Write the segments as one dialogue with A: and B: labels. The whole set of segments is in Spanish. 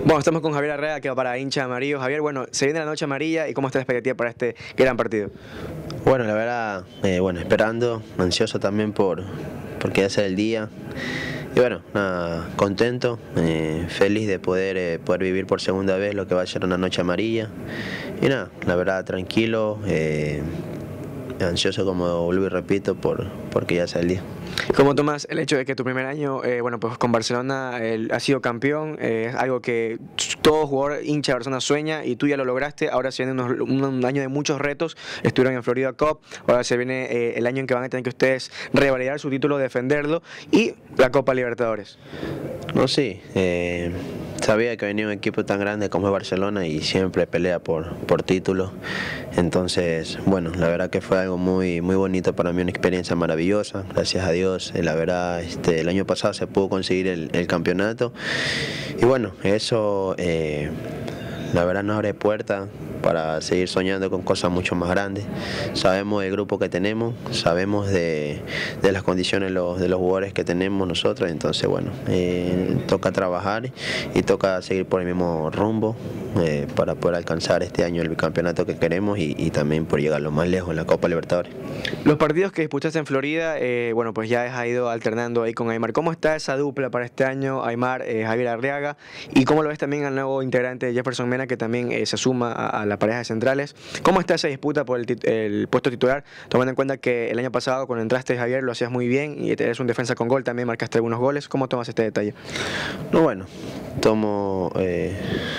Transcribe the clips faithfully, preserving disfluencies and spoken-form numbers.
A: Bueno, estamos con Javier Arreaga, que va para hincha amarillo. Javier, bueno, se viene la noche amarilla y ¿cómo está la expectativa para este gran partido?
B: Bueno, la verdad, eh, bueno, esperando, ansioso también por, por que ya sea el día. Y bueno, nada, contento, eh, feliz de poder, eh, poder vivir por segunda vez lo que va a ser una noche amarilla. Y nada, la verdad, tranquilo, eh, ansioso, como vuelvo y repito, por, porque ya sea el día.
A: ¿Cómo tomas el hecho de que tu primer año, eh, bueno, pues con Barcelona el, has sido campeón? Eh, es algo que todo jugador hincha de Barcelona sueña y tú ya lo lograste. Ahora se viene unos, un, un año de muchos retos. Estuvieron en Florida Cup. Ahora se viene eh, el año en que van a tener que ustedes revalidar su título, defenderlo y la Copa Libertadores.
B: No, sí, eh, sabía que venía un equipo tan grande como es Barcelona y siempre pelea por, por títulos. Entonces, bueno, la verdad que fue algo muy, muy bonito para mí, una experiencia maravillosa, gracias a Dios. La verdad, este, el año pasado se pudo conseguir el, el campeonato y bueno, eso eh, la verdad nos abre puertas para seguir soñando con cosas mucho más grandes. Sabemos del grupo que tenemos, sabemos de, de las condiciones de los, de los jugadores que tenemos nosotros, entonces bueno, eh, toca trabajar y toca seguir por el mismo rumbo eh, para poder alcanzar este año el bicampeonato que queremos y, y también por llegar lo más lejos en la Copa Libertadores.
A: Los partidos que disputaste en Florida, eh, bueno, pues ya has ido alternando ahí con Aymar. ¿Cómo está esa dupla para este año, Aymar, eh, Javier Arreaga? ¿Y cómo lo ves también al nuevo integrante Jefferson Mena, que también eh, se suma a, a la pareja de centrales? ¿Cómo está esa disputa por el, el puesto titular, tomando en cuenta que el año pasado cuando entraste, Javier, lo hacías muy bien y eres un defensa con gol, también marcaste algunos goles? ¿Cómo tomas este detalle?
B: No, bueno, tomo... Eh...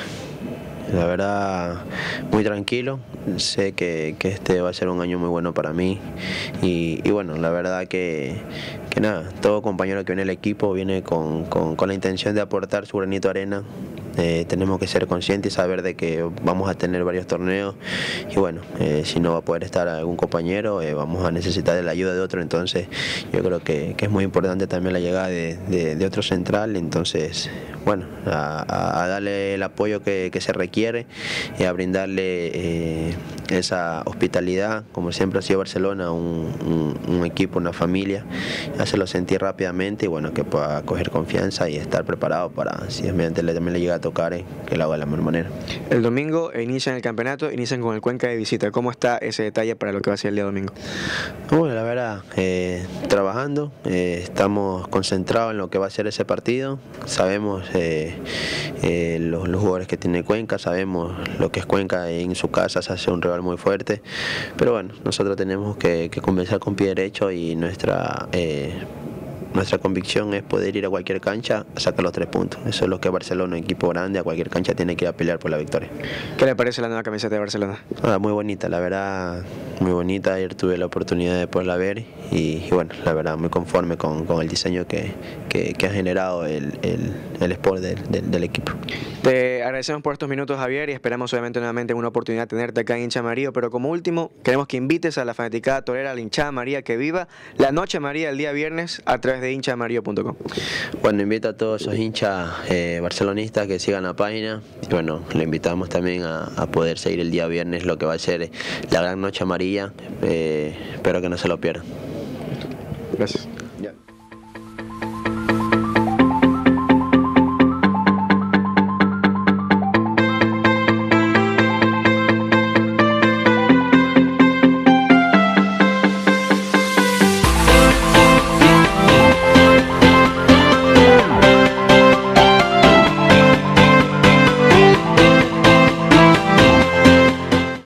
B: La verdad, muy tranquilo, sé que, que este va a ser un año muy bueno para mí y, y bueno, la verdad que, que nada, todo compañero que viene al equipo viene con, con, con la intención de aportar su granito de arena. Eh, tenemos que ser conscientes y saber de que vamos a tener varios torneos y bueno, eh, si no va a poder estar algún compañero, eh, vamos a necesitar de la ayuda de otro, entonces yo creo que, que es muy importante también la llegada de, de, de otro central, entonces bueno, a, a, a darle el apoyo que, que se requiere y a brindarle eh, esa hospitalidad, como siempre ha sido Barcelona, un, un, un equipo, una familia, hacerlo sentir rápidamente y bueno, que pueda coger confianza y estar preparado para, si mediante le, también le llega a tocar, eh, que lo haga de la mejor manera.
A: El domingo inician el campeonato, inician con el Cuenca de visita. ¿Cómo está ese detalle para lo que va a ser el día domingo?
B: Bueno, la verdad, eh, trabajando, eh, estamos concentrados en lo que va a ser ese partido, sabemos eh, eh, los, los jugadores que tiene Cuenca, sabemos lo que es Cuenca en su casa, se hace un rival muy fuerte, pero bueno, nosotros tenemos que, que comenzar con pie derecho y nuestra... Eh, Nuestra convicción es poder ir a cualquier cancha a sacar los tres puntos. Eso es lo que Barcelona, un equipo grande, a cualquier cancha tiene que ir a pelear por la victoria.
A: ¿Qué le parece la nueva camiseta de Barcelona?
B: Ah, muy bonita, la verdad, muy bonita. Ayer tuve la oportunidad de poderla ver y, y bueno, la verdad, muy conforme con, con el diseño que, que, que ha generado el, el, el sport del, del, del equipo.
A: Te agradecemos por estos minutos, Javier, y esperamos obviamente nuevamente una oportunidad de tenerte acá en Hincha Amarillo, pero como último, queremos que invites a la fanaticada torera, a la hinchada amarilla, que viva la noche amarilla el día viernes a través de hincha amarillo punto com.
B: Bueno, invito a todos esos hinchas eh, barcelonistas que sigan la página y bueno, le invitamos también a, a poder seguir el día viernes lo que va a ser la gran noche amarilla, eh, espero que no se lo pierdan.
A: Gracias.